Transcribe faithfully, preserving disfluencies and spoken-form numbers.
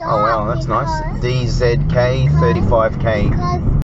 Oh wow, that's nice. D Z K thirty-five K.